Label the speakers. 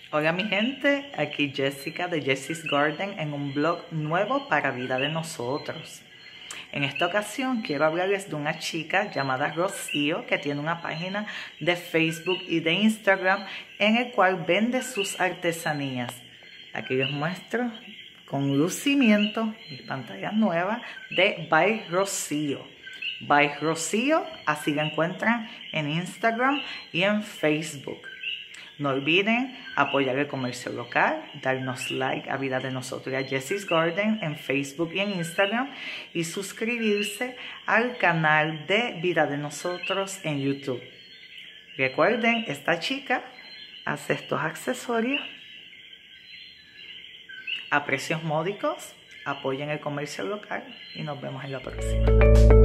Speaker 1: Hola mi gente, aquí Jessica de Jessie's Garden en un blog nuevo para Vida de Nosotros. En esta ocasión quiero hablarles de una chica llamada Rocío que tiene una página de Facebook y de Instagram en el cual vende sus artesanías. Aquí les muestro con lucimiento mis pantallas nuevas de By Rocío. By Rocío, así la encuentran en Instagram y en Facebook. No olviden apoyar el comercio local, darnos like a Vida de Nosotros y a Jessie's Garden en Facebook y en Instagram y suscribirse al canal de Vida de Nosotros en YouTube. Recuerden, esta chica hace estos accesorios a precios módicos. Apoyen el comercio local y nos vemos en la próxima.